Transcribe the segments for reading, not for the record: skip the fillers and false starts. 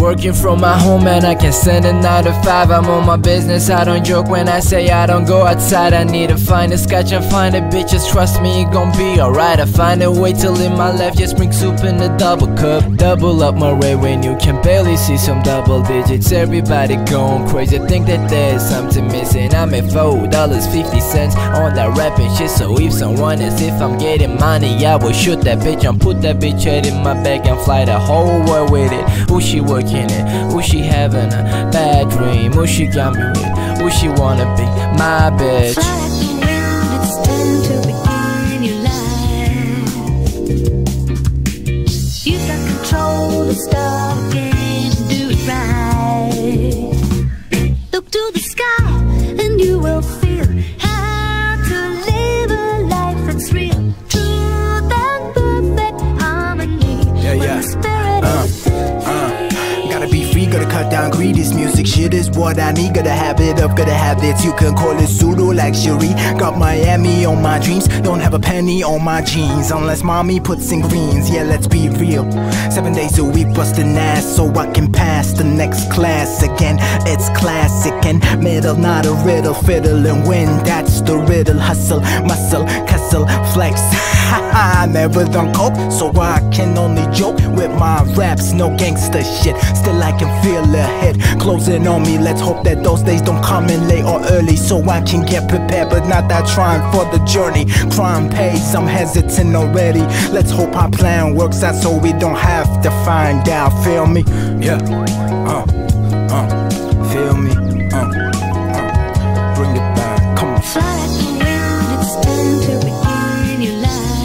Working from my home and I can send a 9 to 5. I'm on my business, I don't joke when I say I don't go outside. I need to find a scotch and find a bitch, just trust me it gon' be alright. I find a way to live my life, just bring soup in a double cup. Double up my rate when you can barely see some double digits. Everybody going crazy, think that there's something missing. I'm at $4.50 on that rapping shit. So if someone asks if I'm getting money, I will shoot that bitch and put that bitch head in my bag and fly the whole world with it. Who she working it? Who she having a bad dream? Who she got me with? Who she wanna be? My bitch. Fly like the wind, it's time to begin your life. You got control of stuff and do it right. Look to the sky and you will feel how to live a life that's real. Truth and perfect harmony. When the spirit is Gotta be free, gotta cut down greed. This music shit is what I need. Gotta have it up, gotta have it. You can call it pseudo luxury. Got Miami on my dreams, don't have a penny on my jeans unless mommy puts in greens. Yeah, let's be real. 7 days a week busting ass so I can pass the next class again. It's classic and middle, not a riddle. Fiddle and win, that's the riddle. Hustle, muscle, hustle, flex. I never done coke, so I can only joke with my raps. No gangster shit, still I can feel a hit closing on me. Let's hope that those days don't come in late or early, so I can get prepared, but not that trying for the journey. Crime pays, I'm hesitant already. Let's hope our plan works out so we don't have to find out. Feel me? Yeah. Feel me? Bring it back. Come on. fly like the wind, it's time to begin your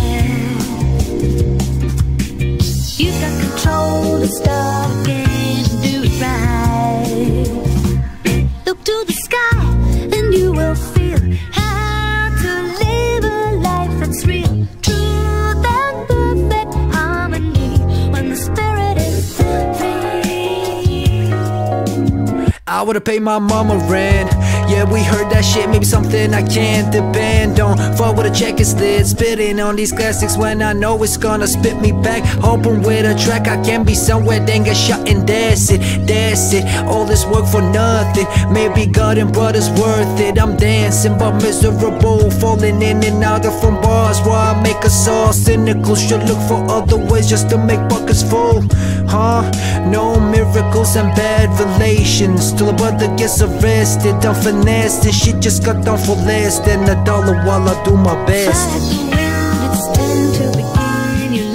life. You got control of stuff and do it right. Look to the sky and you will feel how to live a life that's real. Truth and perfect harmony when the spirit is free. I would've paid my mama rent. Yeah, we heard that shit, maybe something I can't depend on. Fall with a check is lit, spitting on these classics when I know it's gonna spit me back. Hoping with a track I can be somewhere, then get shot and that's it, that's it. All this work for nothing, maybe God and brother's worth it. I'm dancing but miserable, falling in and out of from bars where I make us all cynical. Should look for other ways just to make buckets full. Huh? No miracles and bad relations till a brother gets arrested. I'm finessing, shit just got done for less than $1 while I do my best. Fly like the wind, it's time to begin your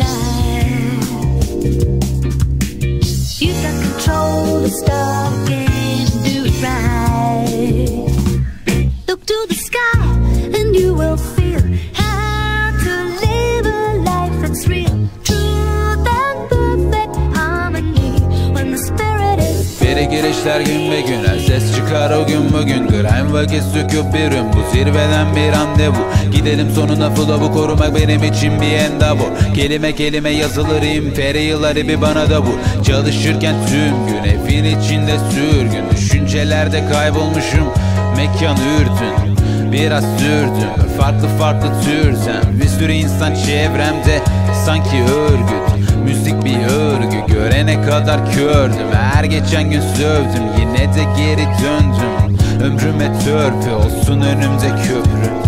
life. You got control of stuff and do it right. Look to the sky and you will feel how to live a life that's real. Truth and perfect harmony when the spirit is Biri girişler gün be gün, her ses çıkar o gün bugün. Grime vakit söküp bir ün, bu zirveden bir randevu. Gidelim sonuna flow'u korumak benim için bir endeavor. Kelime kelime yazılır imperial bir bana da bu. Çalışırken tüm gün evin içinde sürgün. Düşüncelerde kaybolmuşum, mekan ürtün. Biraz sürdüm, farklı farklı türden. Bir sürü insan çevremde sanki örgüt. Müzik bir örgü, görene kadar kördüm. Her geçen gün sövdüm, yine de geri döndüm. Ömrüme törpü olsun önümde köprü.